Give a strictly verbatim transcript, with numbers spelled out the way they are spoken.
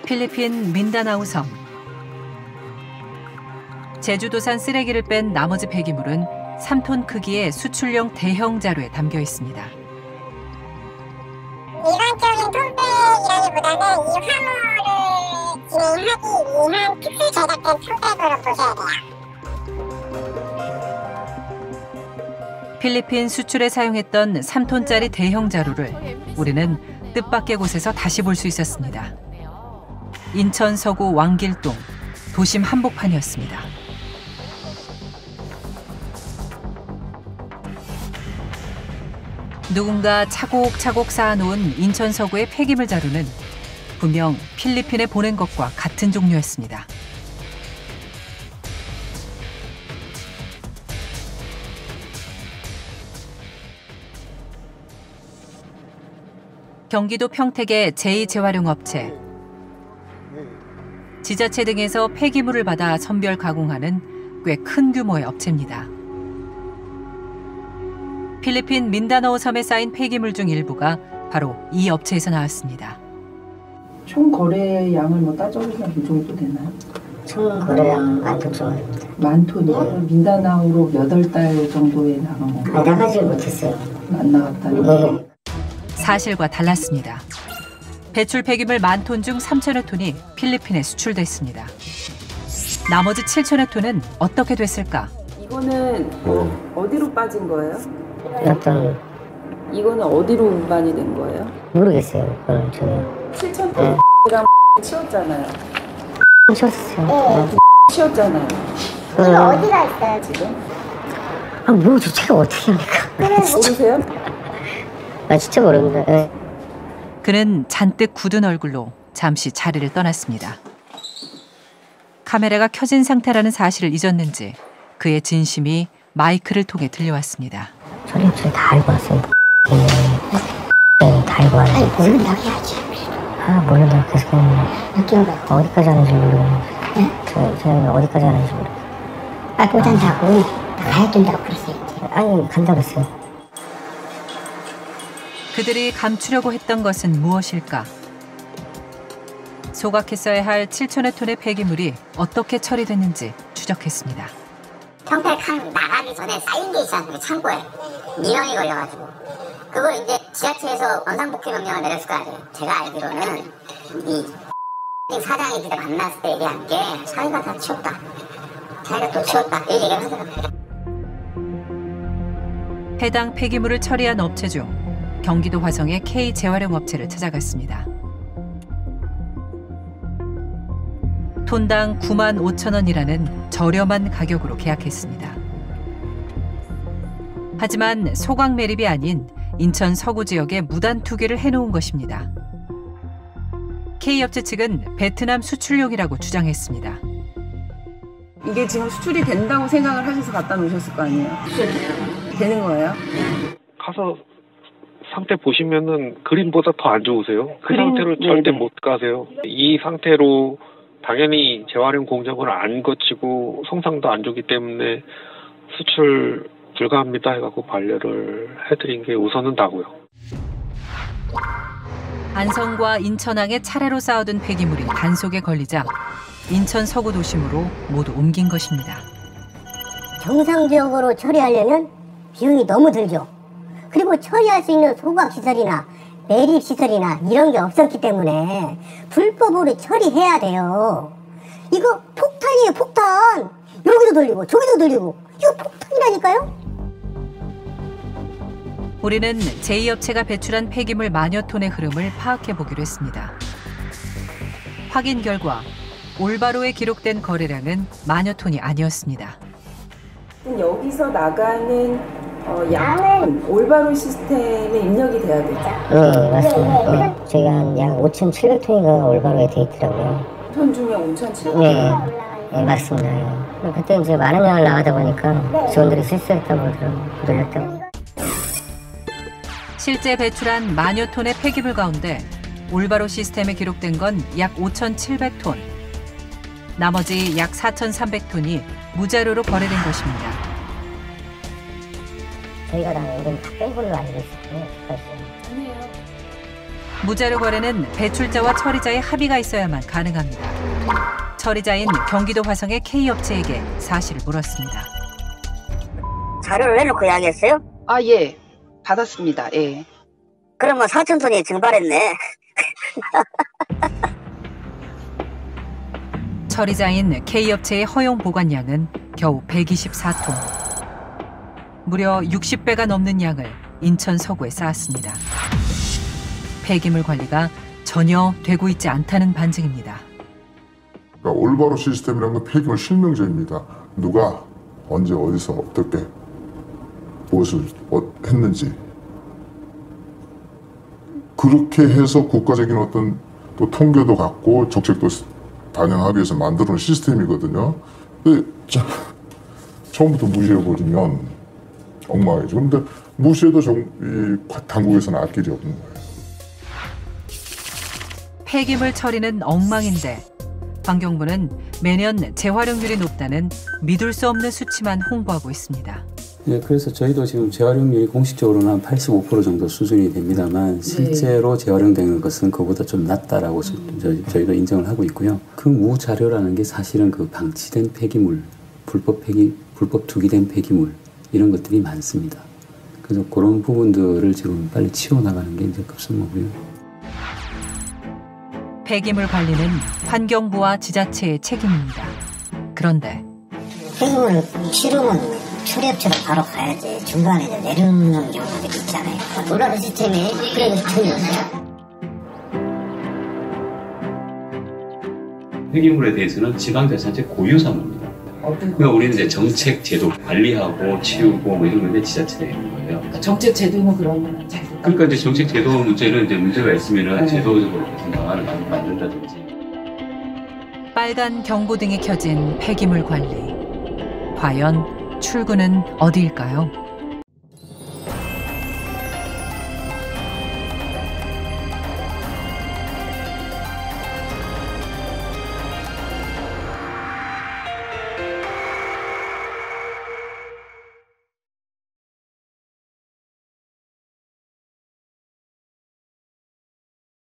필리핀 민다나오 섬. 제주도산 쓰레기를 뺀 나머지 폐기물은 삼 톤 크기의 수출용 대형 자루에 담겨 있습니다. 일반적인 톤백이라기보다는 이 화물을 진행하기 위한 특수 제작된 톤백으로 보셔야 돼요. 필리핀 수출에 사용했던 삼 톤짜리 대형 자루를 우리는 뜻밖의 곳에서 다시 볼 수 있었습니다. 인천 서구 왕길동 도심 한복판이었습니다. 누군가 차곡차곡 쌓아놓은 인천 서구의 폐기물 자루는 분명 필리핀에 보낸 것과 같은 종류였습니다. 경기도 평택의 제이 재활용 업체. 지자체 등에서 폐기물을 받아 선별 가공하는 꽤 큰 규모의 업체입니다. 필리핀 민다나오 섬에 쌓인 폐기물 중 일부가 바로 이 업체에서 나왔습니다. 총 거래량을 뭐 따져보면 이 정도 되나요? 총 거래량 만 톤 정도입니다. 만 톤이요? 네. 민다나오로 몇 월 달 정도에 나간 건가요? 아, 나가지 못했어요. 안 나갔다는 네. 사실과 달랐습니다. 배출 폐기물 만 톤 중 삼천여 톤이 필리핀에 수출됐습니다. 나머지 칠천여 톤은 어떻게 됐을까? 이거는 음. 어디로 빠진 거예요? 어떤 이거는 어디로 운반이 된 거예요? 모르겠어요. 그건 저는 칠천 톤이랑 네. 치웠잖아요. 치웠어요. 네. 치웠잖아요. 이거 어디가 있어요 지금? 아, 뭐 주체가 어떻게 합니까? 모르세요? 아, 진짜 모릅니다. 네. 그는 잔뜩 굳은 얼굴로 잠시 자리를 떠났습니다. 카메라가 켜진 상태라는 사실을 잊었는지 그의 진심이 마이크를 통해 들려왔습니다. 저희 저희 다 알고 왔어요. 네, 다 알고 왔어요. 아니 모른다고 해야지. 아, 모른다고 계속 했는데 몇 개월 가 어디까지 하는지 모르고. 네? 저, 저희는 어디까지 하는지 모르고. 아 못 한다고 가야 된다고 그랬어야지. 아니, 간다고 했어요. 그들이 감추려고 했던 것은 무엇일까? 소각했어야 할 칠천여 톤의 폐기물이 어떻게 처리됐는지 추적했습니다. 평택항 나가기 전에 쌓인 게 있지 않습니까? 창고에 민원이 걸려가지고 그걸 이제 지자체에서 원상복귀 명령을 내렸을 거 아니에요. 제가 알기로는 이 사장이 그때 만났을 때 얘기한 게 자기가 다 치웠다, 자기가 또 치웠다 이 얘기를 하더라고요. 해당 폐기물을 처리한 업체 중 경기도 화성의 K 재활용 업체를 찾아갔습니다. 톤당 구만 오천 원이라는 저렴한 가격으로 계약했습니다. 하지만 소각 매립이 아닌 인천 서구 지역에 무단 투기를 해놓은 것입니다. K업체 측은 베트남 수출용이라고 주장했습니다. 이게 지금 수출이 된다고 생각을 하셔서 갖다 놓으셨을 거 아니에요? 되는 거예요? 가서 상태 보시면은 그림보다 더 안 좋으세요. 그 그림, 상태로 네네. 절대 못 가세요. 이 상태로 당연히 재활용 공정을 안 거치고 성상도 안 좋기 때문에 수출 불가합니다 해갖고 반려를 해드린 게 우선은 나고요. 안성과 인천항에 차례로 쌓아둔 폐기물이 단속에 걸리자 인천 서구 도심으로 모두 옮긴 것입니다. 정상적으로 처리하려면 비용이 너무 들죠. 그리고 처리할 수 있는 소각 시설이나 매립 시설이나 이런 게 없었기 때문에 불법으로 처리해야 돼요. 이거 폭탄이에요, 폭탄. 여기도 돌리고 저기도 돌리고 이거 폭탄이라니까요. 우리는 제이 업체가 배출한 폐기물 만여 톤의 흐름을 파악해 보기로 했습니다. 확인 결과 올바로에 기록된 거래량은 만여 톤이 아니었습니다. 여기서 나가는 어, 양은 올바로 시스템에 입력이 돼야 되죠? 네, 맞습니다. 네. 저희가 한 약 오천칠백 톤인가 올바로에 돼 있더라고요. 톤 중에 오천칠백 톤? 네, 네, 맞습니다. 그때 이제 많은 양을 나가다 보니까 직원들이 실수했다고 그러더라고요. 놀렸다고. 실제 배출한 만여 톤의 폐기물 가운데 올바로 시스템에 기록된 건 약 오천칠백 톤. 나머지 약 사천삼백 톤이 무자료로 거래된 것입니다. 저희가 다 이런 다뺀 걸로 알고 있었거든요. 아니에요. 무자료 거래는 배출자와 처리자의 합의가 있어야만 가능합니다. 처리자인 경기도 화성의 K업체에게 사실을 물었습니다. 자료를 내놓고 이야기했어요? 아, 예. 받았습니다. 예. 그러면 사천 톤이 증발했네. 처리자인 K업체의 허용 보관량은 겨우 백이십사 톤. 무려 육십 배가 넘는 양을 인천 서구에 쌓았습니다. 폐기물 관리가 전혀 되고 있지 않다는 반증입니다. 그러니까 올바로 시스템이라는 건 폐기물 실명제입니다. 누가 언제 어디서 어떻게 무엇을 했는지 그렇게 해서 국가적인 어떤 또 통계도 갖고 정책도 반영하기 위해서 만들어놓은 시스템이거든요. 근데 자, 처음부터 무시해버리면 엉망이죠. 근데 무시해도 정, 이 당국에서는 알 길이 없는 거예요. 폐기물 처리는 엉망인데 환경부는 매년 재활용률이 높다는 믿을 수 없는 수치만 홍보하고 있습니다. 네, 그래서 저희도 지금 재활용률이 공식적으로는 한 팔십오 퍼센트 정도 수준이 됩니다만 실제로 네. 재활용되는 것은 그보다 좀 낮다라고 음. 저희, 저희도 인정을 하고 있고요. 그 무자료라는 게 사실은 그 방치된 폐기물, 불법 폐기, 불법 투기된 폐기물 이런 것들이 많습니다. 그래서 그런 부분들을 지금 빨리 치워나가는 게 이제 급선무고요. 폐기물 관리는 환경부와 지자체의 책임입니다. 그런데 폐기물 치르면 처리업체로 바로 가야지. 중간에 내려오는 경우들이 있잖아요. 올바른 시스템에 그래도 전혀 없어요. 폐기물에 대해서는 지방자치단체 고유사무입니다. 그러니까 우리는 이제 정책, 제도 관리하고 치우고 뭐 이런 건데 지자체가 있는 거예요. 정책 제도는 그러면 잘. 그러니까 이제 정책 제도 문제는 이제 문제가 있으면은 네. 제도적으로 무슨 방안을 만든다든지. 빨간 경고등이 켜진 폐기물 관리. 과연 출구는 어디일까요?